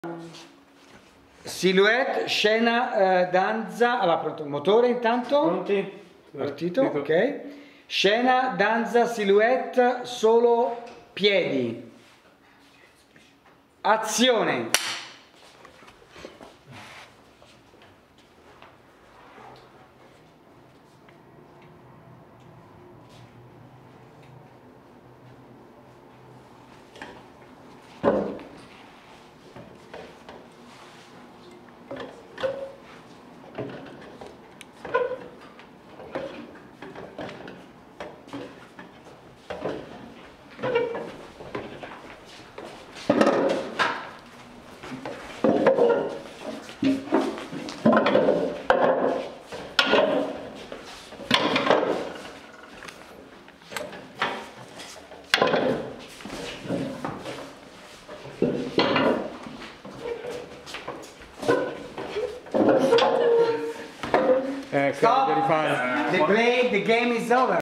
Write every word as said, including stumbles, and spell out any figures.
Silhouette, scena, eh, danza. Allora, pronto, motore intanto. Pronti? Partito, ok. Scena, danza, silhouette, solo piedi. Azione. Eh, Stop. devi rifare. The play, the game is over.